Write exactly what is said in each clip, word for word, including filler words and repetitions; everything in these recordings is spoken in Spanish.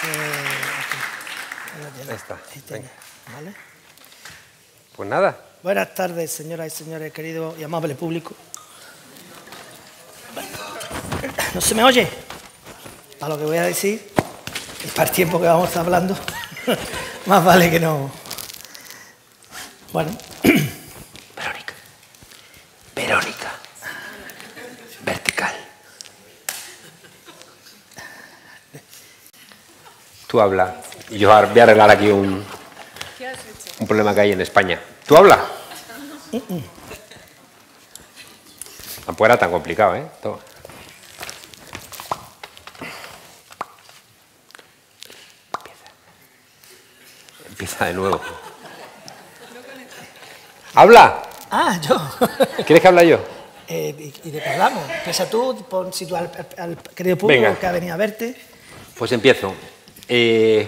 Eh, Ahí está. Ahí tiene, ¿vale? Pues nada. Buenas tardes, señoras y señores, querido y amable público. ¿No se me oye? Para lo que voy a decir, y para el tiempo que vamos a estar hablando, más vale que no. Bueno. Verónica. Verónica. Vertical. Tú habla. Y yo voy a arreglar aquí un, un problema que hay en España. ¿Tú habla? Tampoco era tan complicado, ¿eh? Toma. Empieza. Empieza de nuevo. ¡Habla! Ah, yo. ¿Quieres que hable yo? Eh, y, ¿Y de qué hablamos? Empieza tú, pon sitio al, al querido público Venga. que ha venido a verte. Pues empiezo. Eh,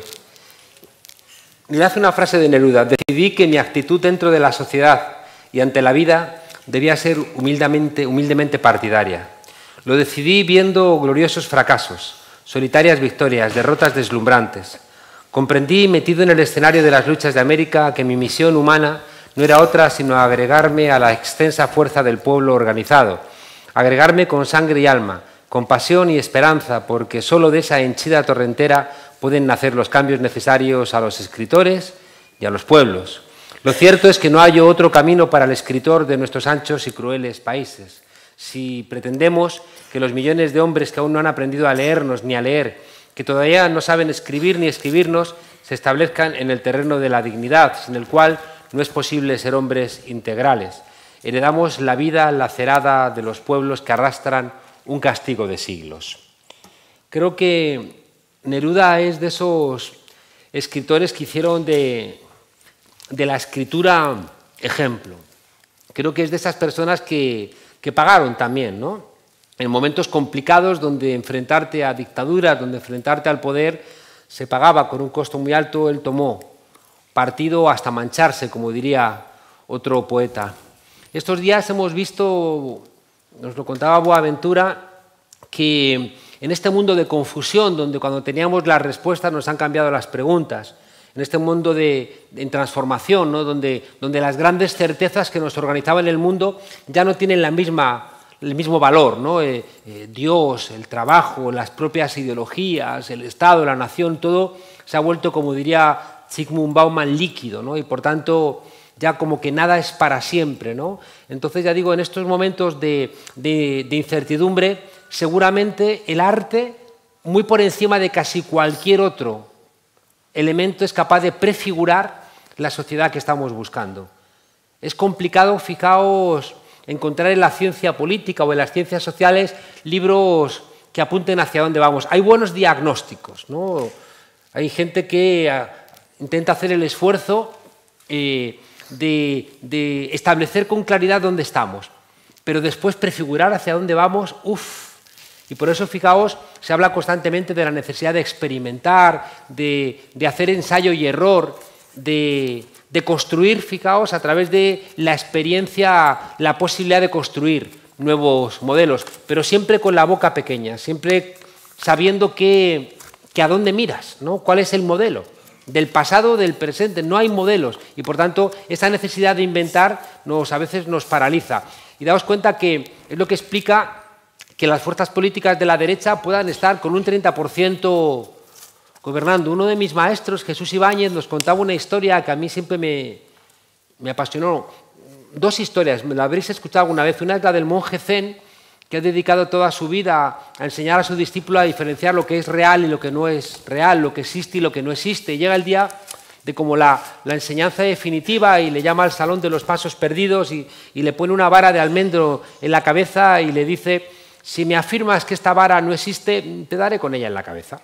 le hace una frase de Neruda. Decidí que mi actitud dentro de la sociedad y ante la vida debía ser humildemente, humildemente partidaria. Lo decidí viendo gloriosos fracasos, solitarias victorias, derrotas deslumbrantes. Comprendí, metido en el escenario de las luchas de América, que mi misión humana no era otra sino agregarme a la extensa fuerza del pueblo organizado, agregarme con sangre y alma, con pasión y esperanza, porque solo de esa henchida torrentera pueden nacer los cambios necesarios a los escritores y a los pueblos. Lo cierto es que no hay otro camino para el escritor de nuestros anchos y crueles países. Si pretendemos que los millones de hombres que aún no han aprendido a leernos ni a leer, que todavía no saben escribir ni escribirnos, se establezcan en el terreno de la dignidad, sin el cual no es posible ser hombres integrales. Heredamos la vida lacerada de los pueblos que arrastran un castigo de siglos. Creo que Neruda es de esos escritores que hicieron de, de la escritura ejemplo. Creo que es de esas personas que, que pagaron también, ¿no? En momentos complicados donde enfrentarte a dictaduras, donde enfrentarte al poder se pagaba con un costo muy alto, él tomó partido hasta mancharse, como diría otro poeta. Estos días hemos visto, nos lo contaba Boaventura, que en este mundo de confusión, donde cuando teníamos las respuestas nos han cambiado las preguntas, en este mundo de, de, en transformación, ¿no? donde, donde las grandes certezas que nos organizaban el mundo ya no tienen la misma, el mismo valor, ¿no? eh, eh, Dios, el trabajo, las propias ideologías, el Estado, la nación, todo se ha vuelto, como diría Zygmunt Bauman, líquido, ¿no? Y por tanto ya como que nada es para siempre, ¿no? Entonces, ya digo, en estos momentos de, de, de incertidumbre, seguramente el arte, muy por encima de casi cualquier otro elemento, es capaz de prefigurar la sociedad que estamos buscando. Es complicado, fijaos, encontrar en la ciencia política o en las ciencias sociales libros que apunten hacia dónde vamos. Hay buenos diagnósticos, ¿no? Hay gente que intenta hacer el esfuerzo eh, de, de establecer con claridad dónde estamos, pero después prefigurar hacia dónde vamos, uff. Y por eso, fijaos, se habla constantemente de la necesidad de experimentar, de, de hacer ensayo y error, de, de construir, fijaos, a través de la experiencia, la posibilidad de construir nuevos modelos, pero siempre con la boca pequeña, siempre sabiendo que, que a dónde miras, ¿no? ¿Cuál es el modelo? Del pasado, del presente, no hay modelos y por tanto esa necesidad de inventar nos, a veces nos paraliza. Y daos cuenta que es lo que explica que las fuerzas políticas de la derecha puedan estar con un treinta por ciento gobernando. Uno de mis maestros, Jesús Ibáñez, nos contaba una historia que a mí siempre me, me apasionó. Dos historias, me la habréis escuchado alguna vez. Una es la del monje zen, que ha dedicado toda su vida a enseñar a su discípulo a diferenciar lo que es real y lo que no es real, lo que existe y lo que no existe. Y llega el día de como la, la enseñanza definitiva y le llama al salón de los pasos perdidos y, y le pone una vara de almendro en la cabeza y le dice: si me afirmas que esta vara no existe, te daré con ella en la cabeza.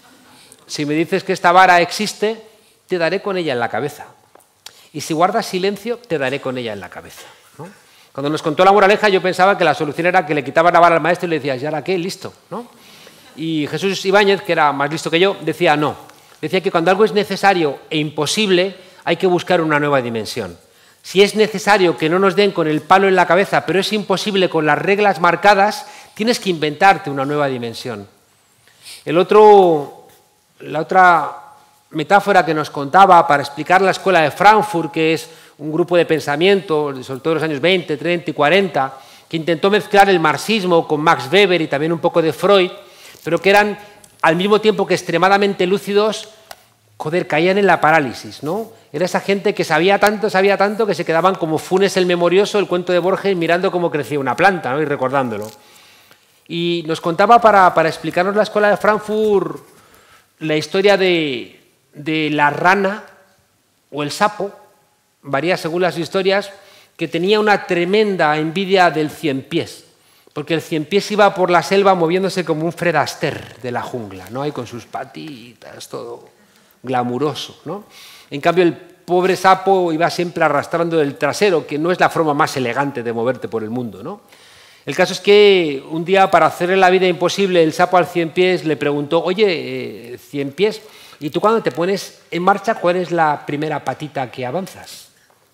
Si me dices que esta vara existe, te daré con ella en la cabeza. Y si guardas silencio, te daré con ella en la cabeza, ¿no? Cuando nos contó la moraleja, yo pensaba que la solución era que le quitaban la vara al maestro y le decías: ¿y ahora qué? Listo, ¿no? Y Jesús Ibáñez, que era más listo que yo, decía no. Decía que cuando algo es necesario e imposible, hay que buscar una nueva dimensión. Si es necesario que no nos den con el palo en la cabeza, pero es imposible con las reglas marcadas, tienes que inventarte una nueva dimensión. El otro la otra metáfora que nos contaba para explicar la escuela de Frankfurt, que es un grupo de pensamiento, sobre todo en los años veinte, treinta y cuarenta, que intentó mezclar el marxismo con Max Weber y también un poco de Freud, pero que eran al mismo tiempo que extremadamente lúcidos, joder, caían en la parálisis, ¿no? Era esa gente que sabía tanto, sabía tanto, que se quedaban como Funes el Memorioso, el cuento de Borges, mirando cómo crecía una planta, ¿no? Y recordándolo. Y nos contaba, para, para explicarnos la escuela de Frankfurt, la historia de, de la rana o el sapo, varía según las historias, que tenía una tremenda envidia del cien pies, porque el cien pies iba por la selva moviéndose como un Fred Astaire de la jungla, ¿no? Ahí con sus patitas, todo glamuroso, ¿no? En cambio, el pobre sapo iba siempre arrastrando el trasero, que no es la forma más elegante de moverte por el mundo, ¿no? El caso es que un día, para hacerle la vida imposible, el sapo al cien pies le preguntó: oye, eh, cien pies, ¿y tú cuando te pones en marcha, cuál es la primera patita que avanzas?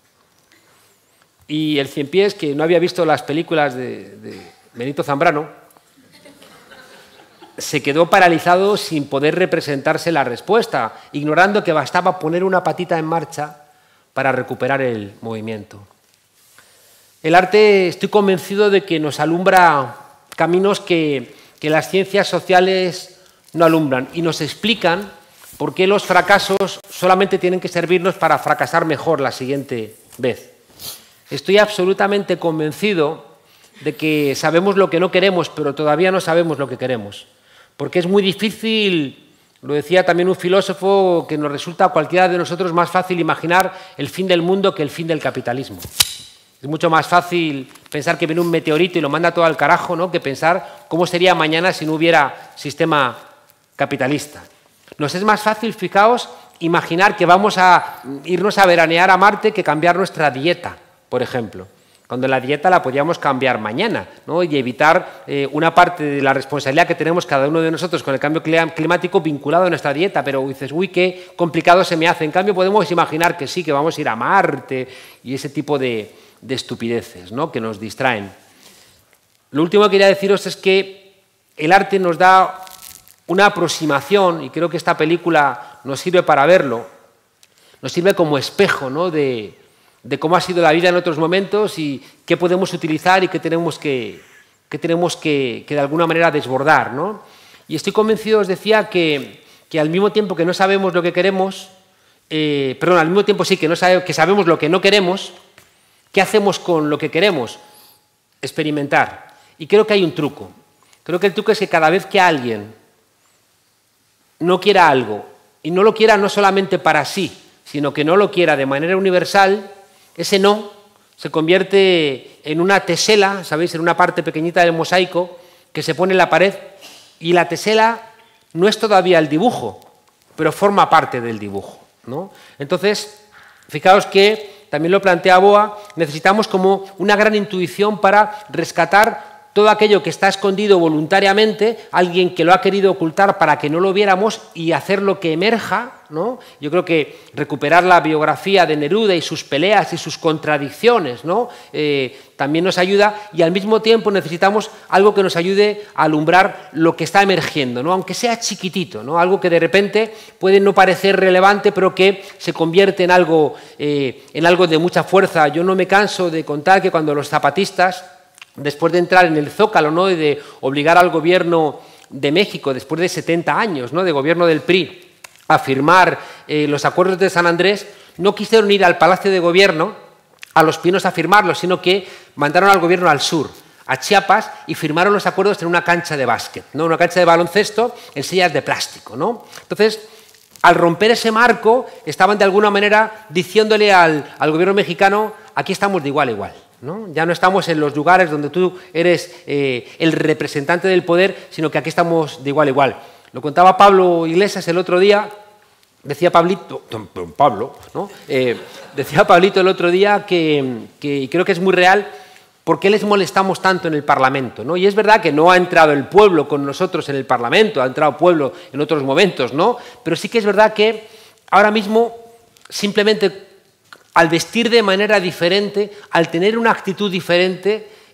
Y el cien pies, que no había visto las películas de, de Benito Zambrano, se quedó paralizado sin poder representarse la respuesta, ignorando que bastaba poner una patita en marcha para recuperar el movimiento. El arte, estoy convencido de que nos alumbra caminos que, que las ciencias sociales no alumbran, y nos explican por qué los fracasos solamente tienen que servirnos para fracasar mejor la siguiente vez. Estoy absolutamente convencido de que sabemos lo que no queremos, pero todavía no sabemos lo que queremos. Porque es muy difícil, lo decía también un filósofo, que nos resulta a cualquiera de nosotros más fácil imaginar el fin del mundo que el fin del capitalismo. Es mucho más fácil pensar que viene un meteorito y lo manda todo al carajo, ¿no?, que pensar cómo sería mañana si no hubiera sistema capitalista. Nos es más fácil, fijaos, imaginar que vamos a irnos a veranear a Marte que cambiar nuestra dieta, por ejemplo. Cuando la dieta la podíamos cambiar mañana, ¿no?, y evitar eh, una parte de la responsabilidad que tenemos cada uno de nosotros con el cambio climático vinculado a nuestra dieta. Pero dices, uy, qué complicado se me hace. En cambio, podemos imaginar que sí, que vamos a ir a Marte y ese tipo de, de estupideces, ¿no?, que nos distraen. Lo último que quería deciros es que el arte nos da una aproximación, y creo que esta película nos sirve para verlo, nos sirve como espejo, ¿no?, de... de cómo ha sido la vida en otros momentos y qué podemos utilizar y qué tenemos que, qué tenemos que, que de alguna manera desbordar, ¿no? Y estoy convencido, os decía, que, que al mismo tiempo que no sabemos lo que queremos, eh, perdón, al mismo tiempo sí que, no sabe, que sabemos lo que no queremos, ¿qué hacemos con lo que queremos? Experimentar. Y creo que hay un truco. Creo que el truco es que cada vez que alguien no quiera algo, y no lo quiera no solamente para sí, sino que no lo quiera de manera universal, ese no se convierte en una tesela, ¿sabéis?, en una parte pequeñita del mosaico que se pone en la pared, y la tesela no es todavía el dibujo, pero forma parte del dibujo, ¿no? Entonces, fijaos que, también lo plantea Boa, necesitamos como una gran intuición para rescatar todo aquello que está escondido voluntariamente, alguien que lo ha querido ocultar para que no lo viéramos, y hacerlo que emerja, ¿no? Yo creo que recuperar la biografía de Neruda y sus peleas y sus contradicciones, ¿no?, eh, también nos ayuda, y al mismo tiempo necesitamos algo que nos ayude a alumbrar lo que está emergiendo, ¿no?, aunque sea chiquitito, ¿no?, algo que de repente puede no parecer relevante, pero que se convierte en algo, eh, en algo de mucha fuerza. Yo no me canso de contar que cuando los zapatistas, después de entrar en el Zócalo, ¿no?, y de obligar al gobierno de México, después de setenta años, ¿no?, de gobierno del P R I, a firmar eh, los acuerdos de San Andrés, no quisieron ir al Palacio de Gobierno, a Los Pinos, a firmarlos, sino que mandaron al gobierno al sur, a Chiapas, y firmaron los acuerdos en una cancha de básquet, ¿no?, una cancha de baloncesto en sillas de plástico, ¿no? Entonces, al romper ese marco, estaban de alguna manera diciéndole al, al gobierno mexicano: aquí estamos de igual a igual, ¿no? Ya no estamos en los lugares donde tú eres eh, el representante del poder, sino que aquí estamos de igual a igual. Lo contaba Pablo Iglesias el otro día, decía Pablito, don Pablo, ¿no? Eh, decía Pablito el otro día que, que, y creo que es muy real, ¿por qué les molestamos tanto en el Parlamento, ¿no? Y es verdad que no ha entrado el pueblo con nosotros en el Parlamento, ha entrado pueblo en otros momentos, ¿no? Pero sí que es verdad que ahora mismo, simplemente al vestir de manera diferente, al tener una actitud diferente,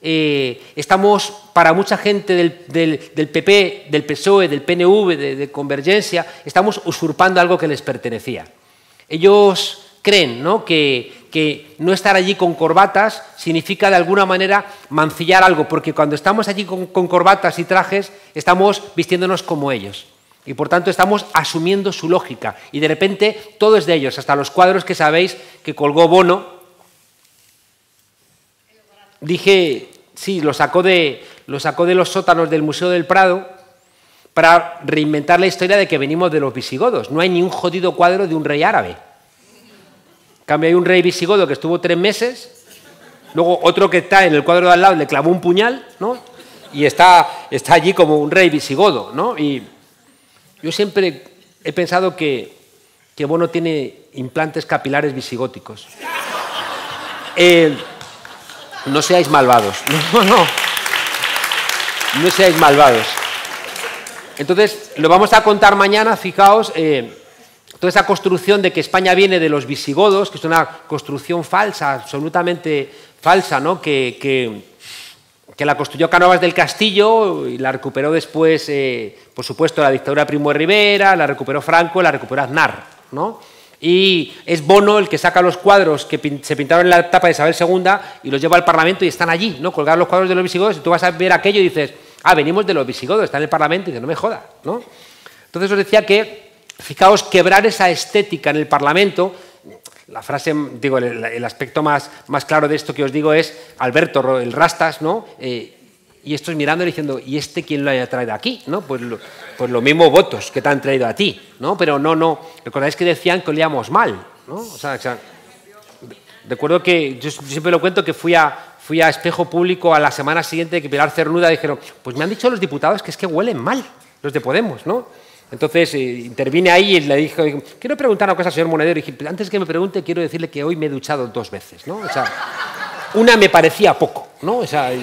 eh, estamos, para mucha gente del, del, del P P, del P S O E, del P N V, de, de Convergencia, estamos usurpando algo que les pertenecía. Ellos creen, ¿no?, que, que no estar allí con corbatas significa de alguna manera mancillar algo, porque cuando estamos allí con, con corbatas y trajes, estamos vistiéndonos como ellos. Y por tanto estamos asumiendo su lógica. Y de repente todo es de ellos, hasta los cuadros que sabéis que colgó Bono. Dije, sí, lo sacó de, lo sacó de los sótanos del Museo del Prado para reinventar la historia de que venimos de los visigodos. No hay ni un jodido cuadro de un rey árabe. En cambio, hay un rey visigodo que estuvo tres meses, luego otro que está en el cuadro de al lado le clavó un puñal, ¿no?, y está, está allí como un rey visigodo, ¿no? Y yo siempre he pensado que, que Bono tiene implantes capilares visigóticos. Eh, no seáis malvados, no, no, no seáis malvados. Entonces, lo vamos a contar mañana, fijaos, eh, toda esa construcción de que España viene de los visigodos, que es una construcción falsa, absolutamente falsa, ¿no?, que, que, que la construyó Cánovas del Castillo y la recuperó después, eh, por supuesto, la dictadura de Primo de Rivera, la recuperó Franco, la recuperó Aznar, ¿no? Y es Bono el que saca los cuadros que pin se pintaron en la etapa de Isabel segunda y los lleva al Parlamento y están allí, ¿no?, colgados los cuadros de los visigodos, y tú vas a ver aquello y dices, ah, venimos de los visigodos, está en el Parlamento, y dices, no me jodas, ¿no? Entonces os decía que, fijaos, quebrar esa estética en el Parlamento. La frase, digo, el, el aspecto más, más claro de esto que os digo es Alberto, el Rastas, ¿no? Eh, y estos mirando y diciendo, ¿y este quién lo haya traído aquí? ¿No? Pues, lo, pues los mismos votos que te han traído a ti, ¿no? Pero no, no, recordáis que decían que olíamos mal, ¿no? O sea, o sea, recuerdo que, yo siempre lo cuento, que fui a, fui a Espejo Público a la semana siguiente de que Pilar Cernuda dijeron, pues me han dicho los diputados que es que huelen mal, los de Podemos, ¿no? Entonces eh, intervine ahí y le dije, quiero preguntar una cosa al señor Monedero. Y dije, antes que me pregunte, quiero decirle que hoy me he duchado dos veces, ¿no? O sea, una me parecía poco, ¿no? O sea, y,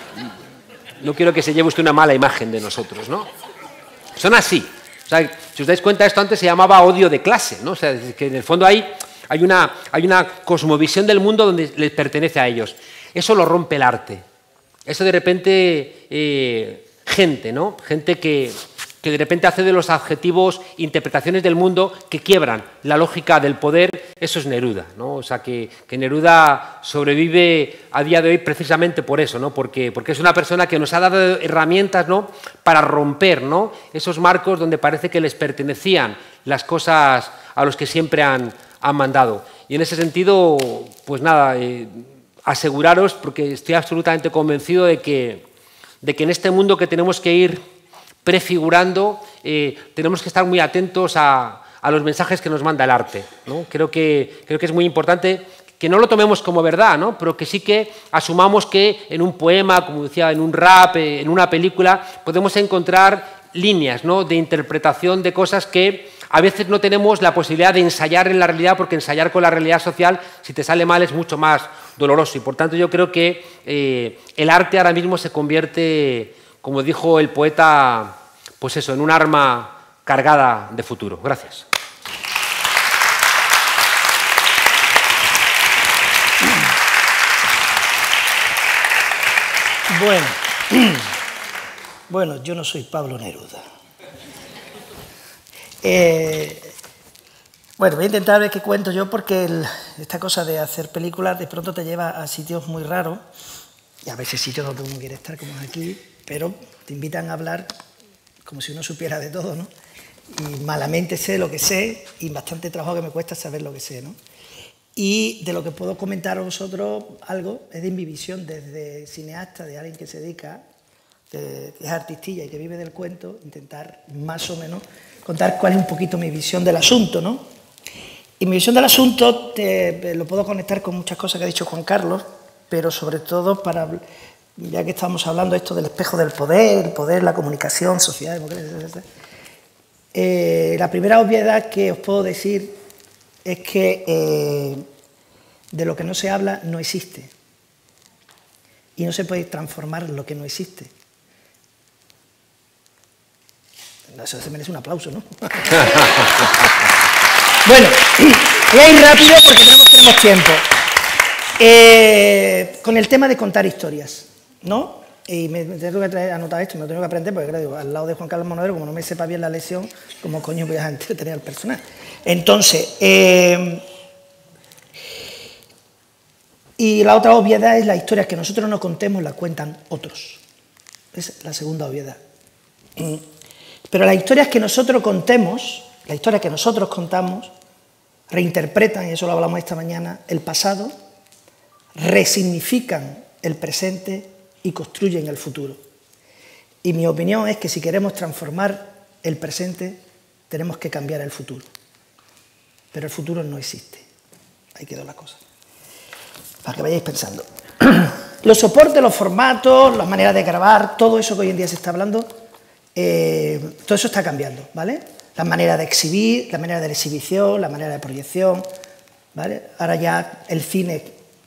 y no quiero que se lleve usted una mala imagen de nosotros, ¿no? Son así. O sea, si os dais cuenta, esto antes se llamaba odio de clase, ¿no? O sea, que en el fondo hay, hay, una, hay una cosmovisión del mundo donde les pertenece a ellos. Eso lo rompe el arte. Eso de repente, eh, gente, ¿no? Gente que... que de repente hace de los adjetivos interpretaciones del mundo que quiebran la lógica del poder. Eso es Neruda, ¿no? O sea, que, que Neruda sobrevive a día de hoy precisamente por eso, ¿no? Porque, porque es una persona que nos ha dado herramientas, ¿no?, para romper, ¿no?, esos marcos donde parece que les pertenecían las cosas a los que siempre han, han mandado. Y en ese sentido, pues nada, eh, aseguraros, porque estoy absolutamente convencido de que, de que en este mundo que tenemos que ir prefigurando, eh, tenemos que estar muy atentos a, a los mensajes que nos manda el arte, ¿no? Creo que, creo que es muy importante que no lo tomemos como verdad, ¿no?, pero que sí que asumamos que en un poema, como decía, en un rap, en una película, podemos encontrar líneas, ¿no?, de interpretación de cosas que a veces no tenemos la posibilidad de ensayar en la realidad, porque ensayar con la realidad social, si te sale mal, es mucho más doloroso. Y por tanto yo creo que eh, el arte ahora mismo se convierte, como dijo el poeta, pues eso, en un arma cargada de futuro. Gracias. Bueno, bueno, yo no soy Pablo Neruda. Eh, bueno, voy a intentar ver qué cuento yo, porque el, esta cosa de hacer películas de pronto te lleva a sitios muy raros, y a veces sitios donde uno quiere estar, como aquí, pero te invitan a hablar como si uno supiera de todo, ¿no? Y malamente sé lo que sé, y bastante trabajo que me cuesta saber lo que sé, ¿no? Y de lo que puedo comentar a vosotros algo es de mi visión desde cineasta, de alguien que se dedica, de, que es artistilla y que vive del cuento, intentar más o menos contar cuál es un poquito mi visión del asunto, ¿no? Y mi visión del asunto te, lo puedo conectar con muchas cosas que ha dicho Juan Carlos, pero sobre todo para, ya que estamos hablando esto del espejo del poder, el poder, la comunicación, sociedad, democracia, etcétera. Eh, la primera obviedad que os puedo decir es que eh, de lo que no se habla no existe. Y no se puede transformar lo que no existe. Eso se merece un aplauso, ¿no? Bueno, voy a ir rápido porque tenemos, tenemos tiempo. Eh, con el tema de contar historias. ¿no? Y me, me tengo que traer, anotar esto, me lo tengo que aprender, porque claro, al lado de Juan Carlos Monedero, como no me sepa bien la lección, ¿cómo coño voy a entretener al personal? Entonces, eh, y la otra obviedad es las historias que nosotros no contemos, las cuentan otros. Es la segunda obviedad. Pero las historias que nosotros contemos, las historias que nosotros contamos, reinterpretan, y eso lo hablamos esta mañana, el pasado, resignifican el presente y construyen el futuro. Y mi opinión es que si queremos transformar el presente, tenemos que cambiar el futuro. Pero el futuro no existe. Ahí quedó la cosa. Para que vayáis pensando. Los soportes, los formatos, las maneras de grabar, todo eso que hoy en día se está hablando, eh, todo eso está cambiando, ¿vale? La manera de exhibir, la manera de la exhibición, la manera de proyección, ¿vale? Ahora ya el cine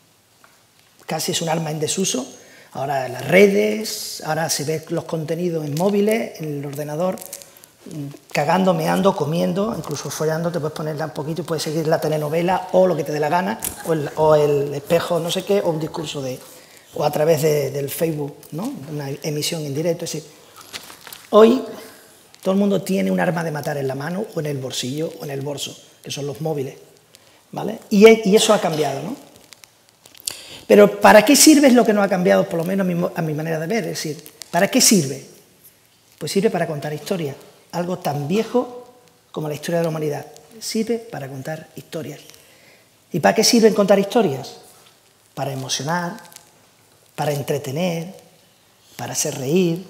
casi es un arma en desuso. Ahora las redes, ahora se ven los contenidos en móviles, en el ordenador, cagando, meando, comiendo, incluso follando, te puedes ponerla un poquito y puedes seguir la telenovela o lo que te dé la gana, o el, o el espejo no sé qué, o un discurso de, o a través de, del Facebook, ¿no? Una emisión en directo. Es decir, hoy todo el mundo tiene un arma de matar en la mano, o en el bolsillo, o en el bolso, que son los móviles, ¿vale? Y, y eso ha cambiado, ¿no? Pero ¿para qué sirve es lo que no ha cambiado, por lo menos a mi, a mi manera de ver? Es decir, ¿para qué sirve? Pues sirve para contar historias. Algo tan viejo como la historia de la humanidad. Sirve para contar historias. ¿Y para qué sirven contar historias? Para emocionar, para entretener, para hacer reír,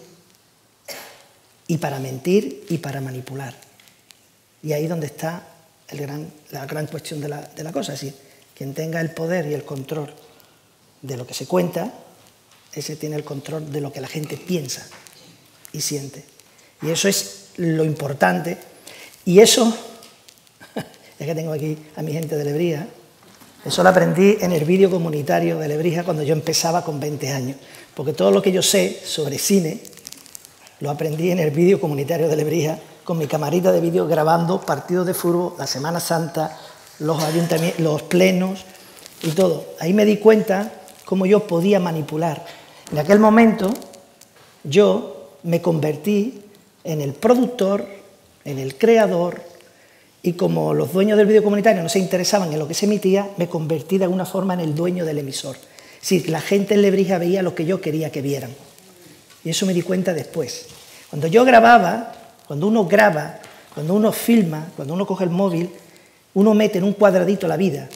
y para mentir y para manipular. Y ahí es donde está el gran, la gran cuestión de la, de la cosa. Es decir, quien tenga el poder y el control de lo que se cuenta, ese tiene el control de lo que la gente piensa y siente. Y eso es lo importante. Y eso, es que tengo aquí a mi gente de Lebrija, eso lo aprendí en el vídeo comunitario de Lebrija cuando yo empezaba con veinte años. Porque todo lo que yo sé sobre cine lo aprendí en el vídeo comunitario de Lebrija con mi camarita de vídeo grabando partidos de fútbol, la Semana Santa, los ayuntamientos, los plenos y todo. Ahí me di cuenta cómo yo podía manipular. En aquel momento yo me convertí en el productor, en el creador, y como los dueños del vídeo comunitario no se interesaban en lo que se emitía, me convertí de alguna forma en el dueño del emisor. Es decir, la gente en Lebrija veía lo que yo quería que vieran. Y eso me di cuenta después. Cuando yo grababa, cuando uno graba, cuando uno filma, cuando uno coge el móvil, uno mete en un cuadradito la vida.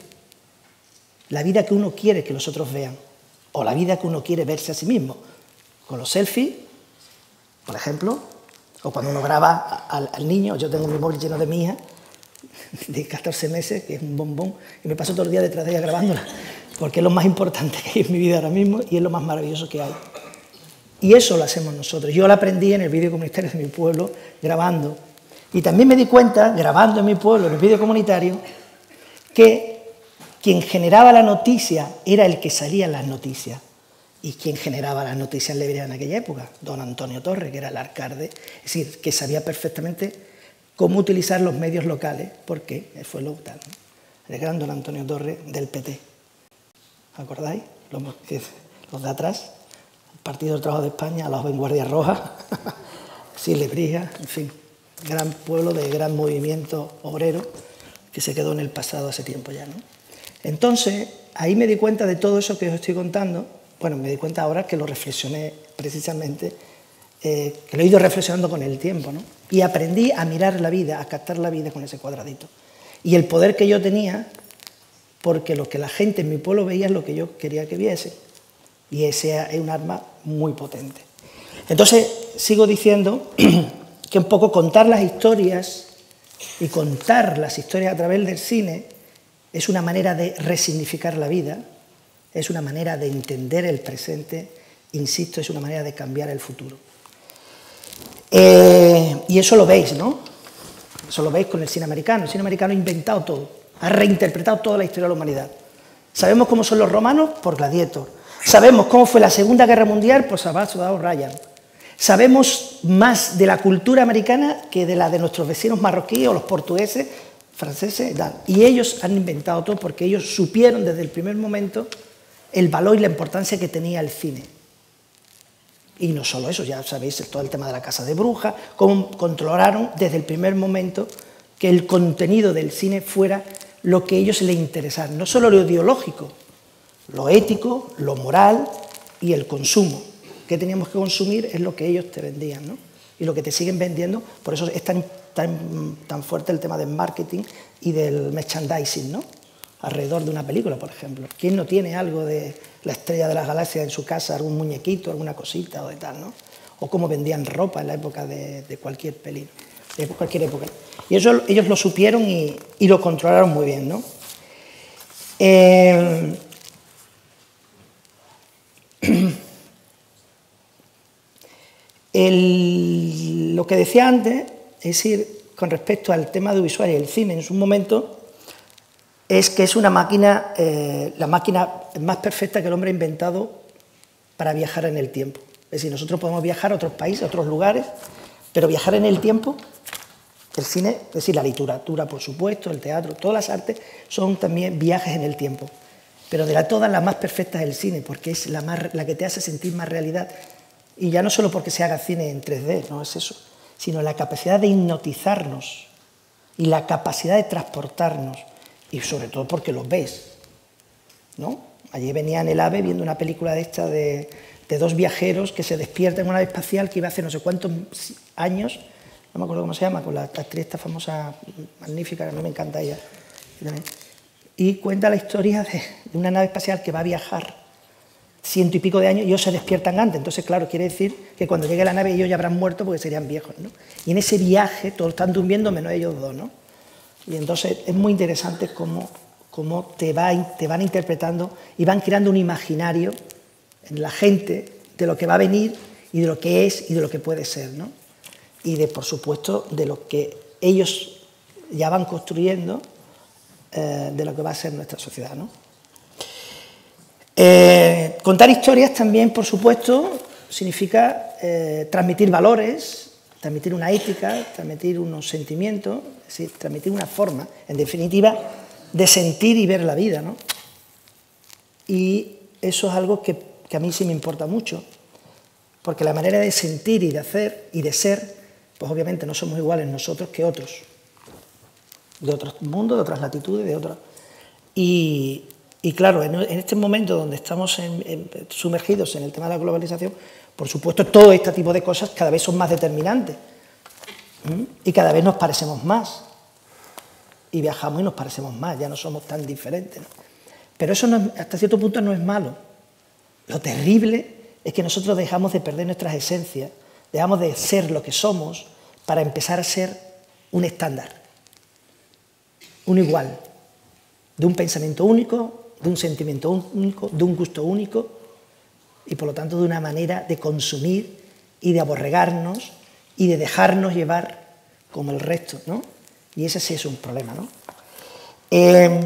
La vida que uno quiere que los otros vean, o la vida que uno quiere verse a sí mismo. Con los selfies, por ejemplo, o cuando uno graba al, al niño. Yo tengo mi móvil lleno de mi hija, de catorce meses, que es un bombón, y me paso todo el día detrás de ella grabándola, porque es lo más importante que hay en mi vida ahora mismo y es lo más maravilloso que hay. Y eso lo hacemos nosotros. Yo lo aprendí en el vídeo comunitario de mi pueblo, grabando. Y también me di cuenta, grabando en mi pueblo, en el vídeo comunitario, que quien generaba la noticia era el que salía en las noticias. ¿Y quien generaba las noticias en Lebrija en aquella época? Don Antonio Torre, que era el alcalde, es decir, que sabía perfectamente cómo utilizar los medios locales, porque él fue lo tal, ¿no? El gran don Antonio Torre del P T. ¿Acordáis? Los, los de atrás, el Partido del Trabajo de España, la Vanguardia Roja, sí, Lebrija, en fin, gran pueblo de gran movimiento obrero que se quedó en el pasado hace tiempo ya, ¿no? Entonces, ahí me di cuenta de todo eso que os estoy contando. Bueno, me di cuenta ahora que lo reflexioné precisamente, eh, que lo he ido reflexionando con el tiempo, ¿no? Y aprendí a mirar la vida, a captar la vida con ese cuadradito. Y el poder que yo tenía, porque lo que la gente en mi pueblo veía es lo que yo quería que viese. Y ese es un arma muy potente. Entonces, sigo diciendo que un poco contar las historias y contar las historias a través del cine es una manera de resignificar la vida, es una manera de entender el presente, insisto, es una manera de cambiar el futuro. Eh, y eso lo veis, ¿no? Eso lo veis con el cine americano. El cine americano ha inventado todo, ha reinterpretado toda la historia de la humanidad. ¿Sabemos cómo son los romanos? Por Gladiator. ¿Sabemos cómo fue la Segunda Guerra Mundial? Por Savage Soldado Ryan. Sabemos más de la cultura americana que de la de nuestros vecinos marroquíes o los portugueses, franceses, y ellos han inventado todo porque ellos supieron desde el primer momento el valor y la importancia que tenía el cine. Y no solo eso, ya sabéis todo el tema de la casa de brujas, cómo controlaron desde el primer momento que el contenido del cine fuera lo que a ellos les interesara, no solo lo ideológico, lo ético, lo moral y el consumo. ¿Qué teníamos que consumir? Es lo que ellos te vendían, ¿no? Y lo que te siguen vendiendo, por eso es tan, tan, tan fuerte el tema del marketing y del merchandising, ¿no? Alrededor de una película, por ejemplo. ¿Quién no tiene algo de la Estrella de las Galaxias en su casa, algún muñequito, alguna cosita o de tal, ¿no? O cómo vendían ropa en la época de, de cualquier peli, de cualquier época. Y eso ellos lo supieron y, y lo controlaron muy bien, ¿no? Eh, el, lo que decía antes, es decir, con respecto al tema audiovisual y el cine en su momento, es que es una máquina, eh, la máquina más perfecta que el hombre ha inventado para viajar en el tiempo. Es decir, nosotros podemos viajar a otros países, a otros lugares, pero viajar en el tiempo, el cine, es decir, la literatura, por supuesto, el teatro, todas las artes son también viajes en el tiempo. Pero de la, todas las más perfectas es el cine, porque es la, más, la que te hace sentir más realidad. Y ya no solo porque se haga cine en tres D, no es eso, sino la capacidad de hipnotizarnos y la capacidad de transportarnos. Y sobre todo porque los ves, ¿no? Allí venía en el AVE viendo una película de esta de, de dos viajeros que se despiertan en una nave espacial que iba hace no sé cuántos años, no me acuerdo cómo se llama, con la actriz esta famosa, magnífica, que a mí me encanta ella. Y cuenta la historia de, de una nave espacial que va a viajar ciento y pico de años y ellos se despiertan antes. Entonces, claro, quiere decir que cuando llegue la nave ellos ya habrán muerto porque serían viejos, ¿no? Y en ese viaje todos están durmiendo menos ellos dos, ¿no? Y entonces es muy interesante cómo, cómo te, va, te van interpretando y van creando un imaginario en la gente de lo que va a venir y de lo que es y de lo que puede ser, ¿no? Y de, por supuesto, de lo que ellos ya van construyendo, eh, de lo que va a ser nuestra sociedad, ¿no? Eh, contar historias también, por supuesto, significa eh, transmitir valores, transmitir una ética, transmitir unos sentimientos, es decir, transmitir una forma, en definitiva, de sentir y ver la vida, ¿no? Y eso es algo que, que a mí sí me importa mucho, porque la manera de sentir y de hacer y de ser, pues obviamente no somos iguales nosotros que otros, de otros mundos, de otras latitudes, de otros. Y, y claro, en, en este momento donde estamos en, en, sumergidos en el tema de la globalización, por supuesto, todo este tipo de cosas cada vez son más determinantes. ¿Mm? Y cada vez nos parecemos más. Y viajamos y nos parecemos más, ya no somos tan diferentes, ¿no? Pero eso no es, hasta cierto punto no es malo. Lo terrible es que nosotros dejamos de perder nuestras esencias, dejamos de ser lo que somos para empezar a ser un estándar, un igual, de un pensamiento único, de un sentimiento único, de un gusto único, y por lo tanto de una manera de consumir y de aborregarnos y de dejarnos llevar como el resto, ¿no? Y ese sí es un problema, ¿no? Eh,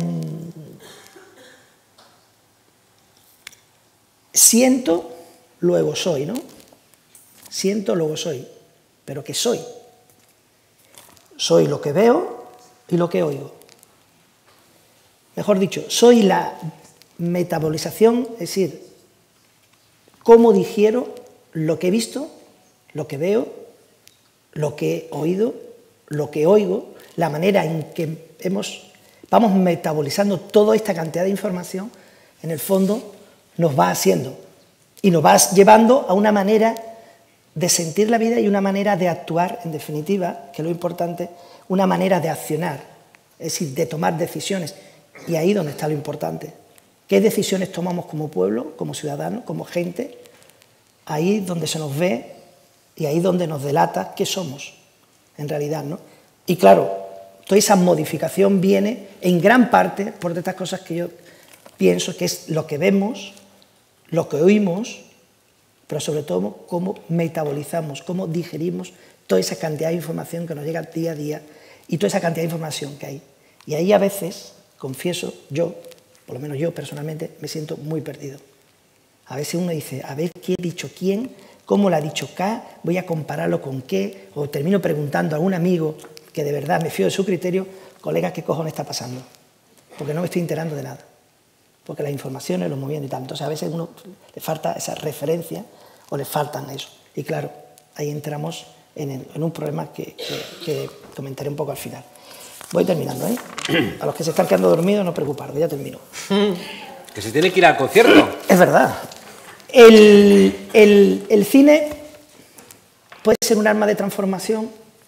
siento, luego soy, ¿no? Siento, luego soy. ¿Pero qué soy? Soy lo que veo y lo que oigo. Mejor dicho, soy la metabolización, es decir, cómo digiero lo que he visto, lo que veo, lo que he oído, lo que oigo, la manera en que hemos, vamos metabolizando toda esta cantidad de información, en el fondo nos va haciendo y nos va llevando a una manera de sentir la vida y una manera de actuar, en definitiva, que es lo importante, una manera de accionar, es decir, de tomar decisiones. Y ahí donde está lo importante. ¿Qué decisiones tomamos como pueblo, como ciudadanos, como gente? Ahí donde se nos ve y ahí donde nos delata qué somos, en realidad, ¿no? Y claro, toda esa modificación viene en gran parte por estas cosas que yo pienso que es lo que vemos, lo que oímos, pero sobre todo cómo metabolizamos, cómo digerimos toda esa cantidad de información que nos llega día a día y toda esa cantidad de información que hay. Y ahí a veces, confieso, yo, por lo menos yo personalmente, me siento muy perdido. A veces uno dice, a ver qué ha dicho quién, cómo lo ha dicho K, voy a compararlo con qué, o termino preguntando a un amigo que de verdad me fío de su criterio, colega, ¿qué cojones está pasando? Porque no me estoy enterando de nada. Porque las informaciones, los movimientos y tal. Entonces a veces a uno le falta esa referencia o les faltan eso. Y claro, ahí entramos en, el, en un problema que, que, que comentaré un poco al final. Voy terminando, ¿eh? A los que se están quedando dormidos, no preocuparos, ya termino. Que se tiene que ir al concierto. Es verdad. El, el, el cine puede ser un arma de transformación.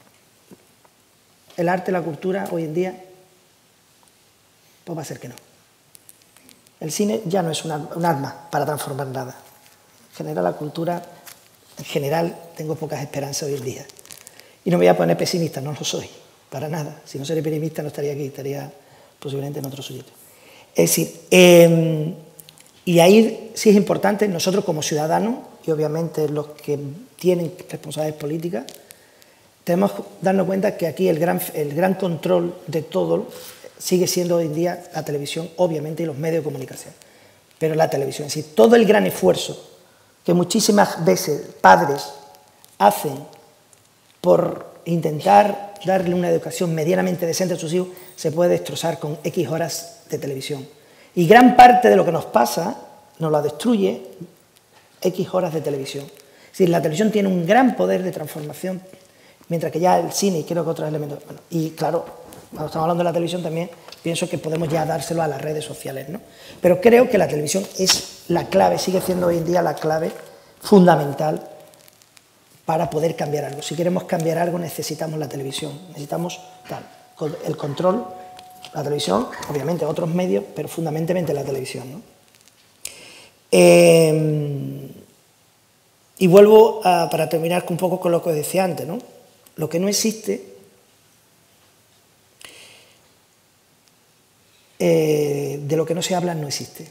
El arte, la cultura, hoy en día, pues va a ser que no. El cine ya no es una, un arma para transformar nada. En general, la cultura, en general, tengo pocas esperanzas hoy en día. Y no me voy a poner pesimista, no lo soy, para nada. Si no sería pesimista no estaría aquí, estaría posiblemente en otro sitio. Es decir, eh, y ahí sí es importante, nosotros como ciudadanos, y obviamente los que tienen responsabilidades políticas, tenemos que darnos cuenta que aquí el gran, el gran control de todo sigue siendo hoy en día la televisión, obviamente, y los medios de comunicación. Pero la televisión, es decir, todo el gran esfuerzo que muchísimas veces padres hacen por intentar darle una educación medianamente decente a sus hijos, se puede destrozar con X horas de televisión. Y gran parte de lo que nos pasa nos la destruye X horas de televisión. Es decir, la televisión tiene un gran poder de transformación, mientras que ya el cine y creo que otros elementos... Bueno, y claro, cuando estamos hablando de la televisión también, pienso que podemos ya dárselo a las redes sociales, ¿no? Pero creo que la televisión es la clave, sigue siendo hoy en día la clave fundamental para poder cambiar algo. Si queremos cambiar algo necesitamos la televisión, necesitamos tal, el control, la televisión, obviamente otros medios, pero fundamentalmente la televisión, ¿no? Eh, y vuelvo a, para terminar un poco con lo que os decía antes, ¿no? Lo que no existe eh, de lo que no se habla no existe.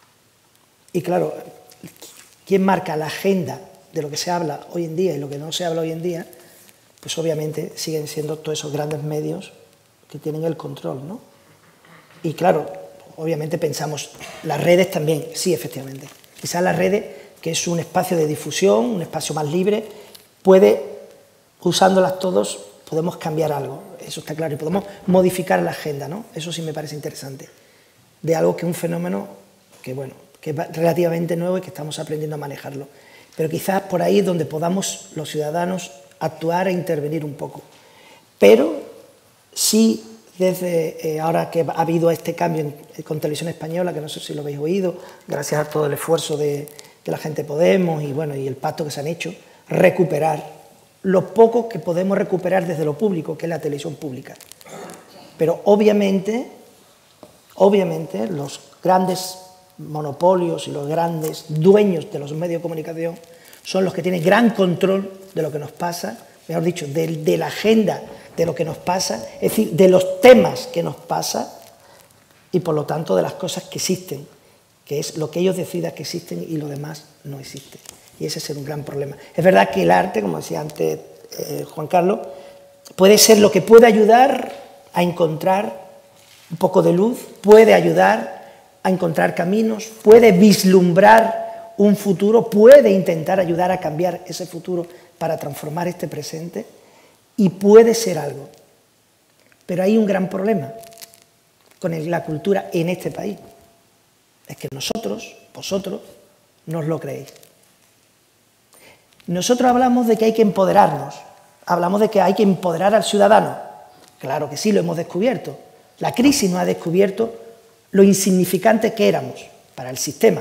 Y claro, ¿quién marca la agenda de lo que se habla hoy en día y lo que no se habla hoy en día? Pues obviamente siguen siendo todos esos grandes medios que tienen el control, ¿no? Y claro, obviamente pensamos, las redes también, sí, efectivamente. Quizás las redes, que es un espacio de difusión, un espacio más libre, puede, usándolas todos, podemos cambiar algo, eso está claro, y podemos modificar la agenda, ¿no? Eso sí me parece interesante, de algo que es un fenómeno que, bueno, que es relativamente nuevo y que estamos aprendiendo a manejarlo. Pero quizás por ahí es donde podamos los ciudadanos actuar e intervenir un poco. Pero sí, desde eh, ahora que ha habido este cambio en, con Televisión Española, que no sé si lo habéis oído, gracias a todo el esfuerzo de, de la gente de Podemos y, bueno, y el pacto que se han hecho, recuperar lo poco que podemos recuperar desde lo público, que es la televisión pública. Pero obviamente, obviamente los grandes monopolios y los grandes dueños de los medios de comunicación son los que tienen gran control de lo que nos pasa, mejor dicho, de, de la agenda de lo que nos pasa, es decir, de los temas que nos pasa y por lo tanto de las cosas que existen, que es lo que ellos decidan que existen y lo demás no existe. Y ese es un gran problema. Es verdad que el arte, como decía antes eh, Juan Carlos, puede ser lo que puede ayudar a encontrar un poco de luz, puede ayudar a encontrar caminos, puede vislumbrar un futuro, puede intentar ayudar a cambiar ese futuro para transformar este presente y puede ser algo. Pero hay un gran problema con la cultura en este país. Es que nosotros, vosotros, no os lo creéis. Nosotros hablamos de que hay que empoderarnos, hablamos de que hay que empoderar al ciudadano. Claro que sí, lo hemos descubierto. La crisis nos ha descubierto lo insignificante que éramos para el sistema.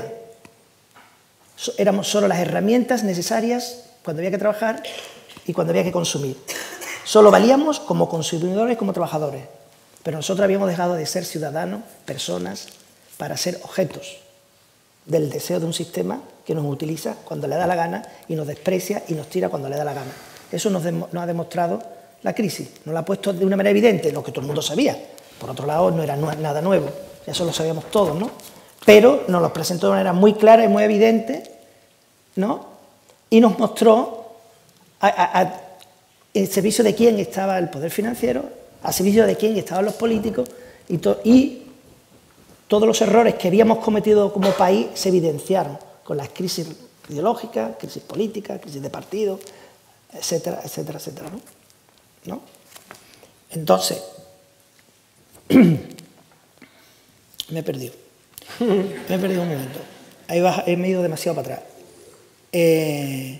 Éramos solo las herramientas necesarias cuando había que trabajar y cuando había que consumir. Solo valíamos como consumidores y como trabajadores. Pero nosotros habíamos dejado de ser ciudadanos, personas, para ser objetos del deseo de un sistema que nos utiliza cuando le da la gana y nos desprecia y nos tira cuando le da la gana. Eso nos, nos ha demostrado la crisis, nos lo ha puesto de una manera evidente, lo que todo el mundo sabía. Por otro lado, no era nada nuevo, eso lo sabíamos todos, ¿no? Pero nos lo presentó de una manera muy clara y muy evidente, ¿no? Y nos mostró a, a, a, en servicio de quién estaba el poder financiero, a servicio de quién estaban los políticos y, to, y todos los errores que habíamos cometido como país se evidenciaron con las crisis ideológicas, crisis políticas, crisis de partido, etcétera, etcétera, etcétera, ¿no? ¿No? Entonces, me he perdido. Me he perdido un momento. Ahí va, he ido demasiado para atrás. Eh,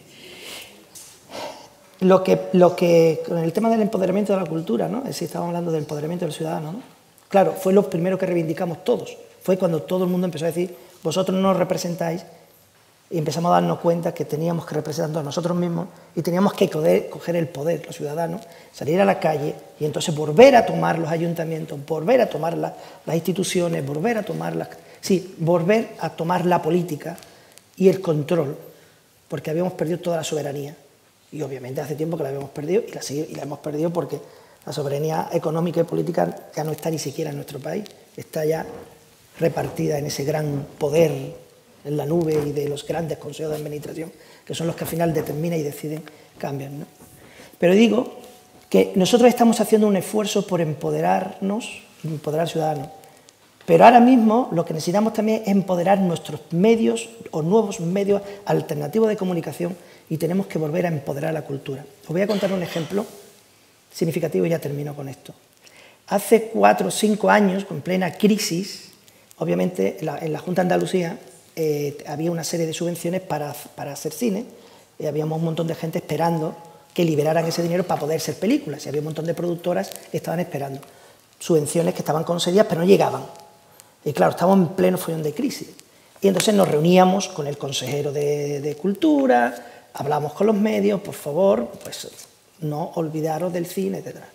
lo, que, lo que, con el tema del empoderamiento de la cultura, ¿no? Es decir, estábamos hablando del empoderamiento del ciudadano, ¿no? Claro, fue lo primero que reivindicamos todos. Fue cuando todo el mundo empezó a decir, vosotros no nos representáis, y empezamos a darnos cuenta que teníamos que representarnos a nosotros mismos y teníamos que coger, coger el poder, los ciudadanos, salir a la calle y entonces volver a tomar los ayuntamientos, volver a tomar la, las instituciones, volver a tomar las, sí, volver a tomar la política y el control, porque habíamos perdido toda la soberanía. Y obviamente hace tiempo que la habíamos perdido y la, y la hemos perdido porque la soberanía económica y política ya no está ni siquiera en nuestro país, está ya repartida en ese gran poder en la nube y de los grandes consejos de administración, que son los que al final determinan y deciden cambiar, ¿no? Pero digo que nosotros estamos haciendo un esfuerzo por empoderarnos, empoderar al ciudadano, pero ahora mismo lo que necesitamos también es empoderar nuestros medios o nuevos medios alternativos de comunicación y tenemos que volver a empoderar la cultura. Os voy a contar un ejemplo significativo y ya termino con esto. Hace cuatro o cinco años, con plena crisis, obviamente en la, en la Junta de Andalucía, Eh, había una serie de subvenciones para, para hacer cine y habíamos un montón de gente esperando que liberaran ese dinero para poder hacer películas y había un montón de productoras que estaban esperando subvenciones que estaban concedidas pero no llegaban y claro, estábamos en pleno follón de crisis y entonces nos reuníamos con el consejero de, de Cultura, hablamos con los medios, por favor, pues no olvidaros del cine, etcétera.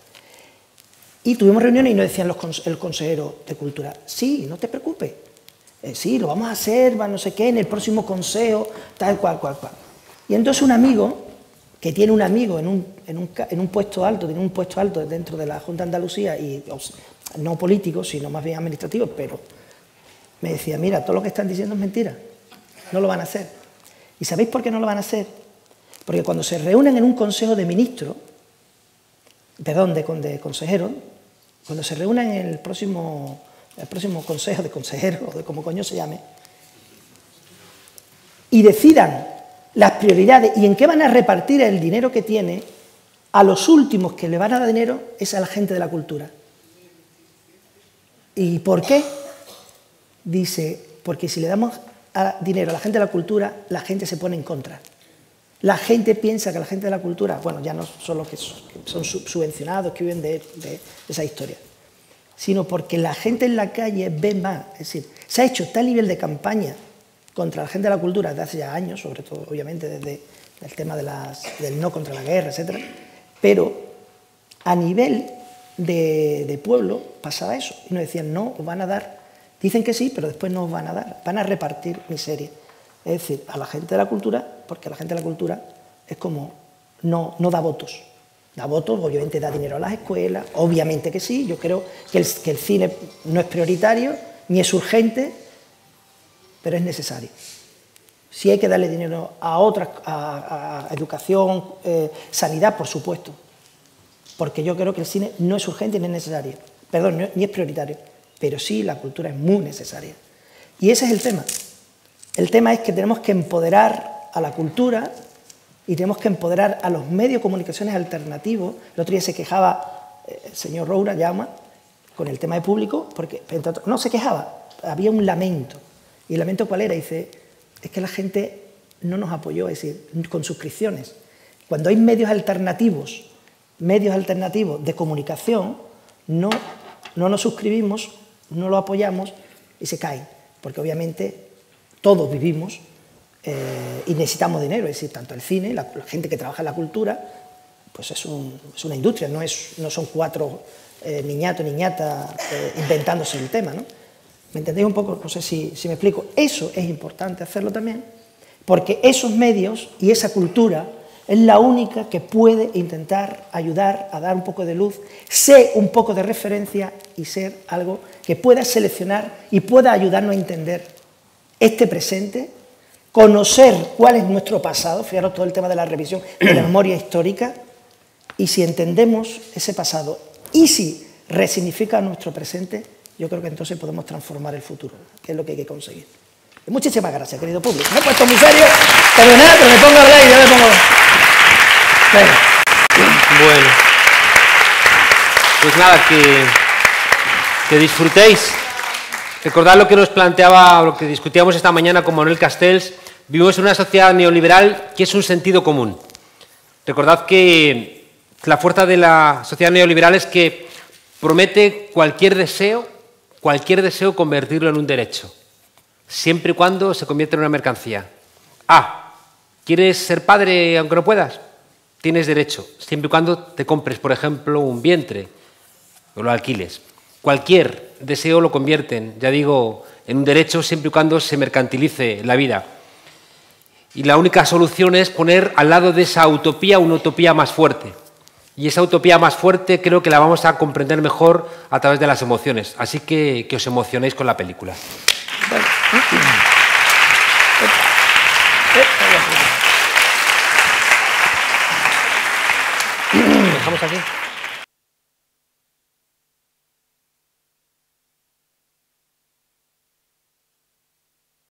Y tuvimos reuniones y nos decían los, el consejero de Cultura, sí, no te preocupes, Eh, sí, lo vamos a hacer, va no sé qué, en el próximo consejo, tal cual, cual, cual. Y entonces un amigo, que tiene un amigo en un, en un, en un puesto alto, tiene un puesto alto dentro de la Junta de Andalucía, y no político, sino más bien administrativo, pero me decía, mira, todo lo que están diciendo es mentira, no lo van a hacer. ¿Y sabéis por qué no lo van a hacer? Porque cuando se reúnen en un consejo de ministros, perdón, de, de consejeros, cuando se reúnen en el próximo... el próximo consejo de consejeros, o de como coño se llame, y decidan las prioridades y en qué van a repartir el dinero que tiene, a los últimos que le van a dar dinero es a la gente de la cultura. ¿Y por qué? Dice, porque si le damos a dinero a la gente de la cultura, la gente se pone en contra. La gente piensa que la gente de la cultura, bueno, ya no son los que son subvencionados, que viven de, de, de esa historia, sino porque la gente en la calle ve más. Es decir, se ha hecho tal nivel de campaña contra la gente de la cultura desde hace ya años, sobre todo, obviamente, desde el tema de las, del no contra la guerra, etcétera, pero a nivel de, de pueblo pasaba eso, y nos decían, no, os van a dar, dicen que sí, pero después no os van a dar, van a repartir miseria. Es decir, a la gente de la cultura, porque la gente de la cultura es como, no, no da votos. Da votos, obviamente da dinero a las escuelas, obviamente que sí, yo creo que el, que el cine no es prioritario, ni es urgente, pero es necesario. Si hay que darle dinero a otras, a, a educación, eh, sanidad, por supuesto, porque yo creo que el cine no es urgente ni es necesario, perdón, no, ni es prioritario, pero sí la cultura es muy necesaria. Y ese es el tema. El tema es que tenemos que empoderar a la cultura y tenemos que empoderar a los medios de comunicaciones alternativos. El otro día se quejaba eh, el señor Roura, llama, con el tema de público, porque no se quejaba, había un lamento. ¿Y el lamento cuál era? Dice, es que la gente no nos apoyó, es decir, con suscripciones. Cuando hay medios alternativos, medios alternativos de comunicación, no, no nos suscribimos, no lo apoyamos y se caen, porque obviamente todos vivimos Eh, y necesitamos dinero, es decir, tanto el cine, la, la gente que trabaja en la cultura, pues es, un, es una industria, no, es, no son cuatro eh, niñatos, niñatas eh, inventándose el tema, ¿no? ¿Me entendéis un poco? No sé si, si me explico. Eso es importante hacerlo también, porque esos medios y esa cultura es la única que puede intentar ayudar a dar un poco de luz, ser un poco de referencia y ser algo que pueda seleccionar y pueda ayudarnos a entender este presente, conocer cuál es nuestro pasado, fijaros todo el tema de la revisión de la memoria histórica, y si entendemos ese pasado y si resignifica nuestro presente, yo creo que entonces podemos transformar el futuro, que es lo que hay que conseguir. Y muchísimas gracias, querido público. Me he puesto muy serio, pero nada, pero me pongo a hablar y yo me pongo... Bueno. Bueno. Pues nada, que, que disfrutéis. Recordad lo que nos planteaba, lo que discutíamos esta mañana con Manuel Castells, Vivimos en una sociedad neoliberal que es un sentido común. Recordad que la fuerza de la sociedad neoliberal es que promete cualquier deseo, cualquier deseo convertirlo en un derecho, siempre y cuando se convierta en una mercancía. Ah, ¿quieres ser padre aunque no puedas? Tienes derecho, siempre y cuando te compres, por ejemplo, un vientre o lo alquiles. Cualquier deseo lo convierten, ya digo, en un derecho siempre y cuando se mercantilice la vida. Y la única solución es poner al lado de esa utopía una utopía más fuerte. Y esa utopía más fuerte creo que la vamos a comprender mejor a través de las emociones. Así que que os emocionéis con la película. ¿Dejamos aquí?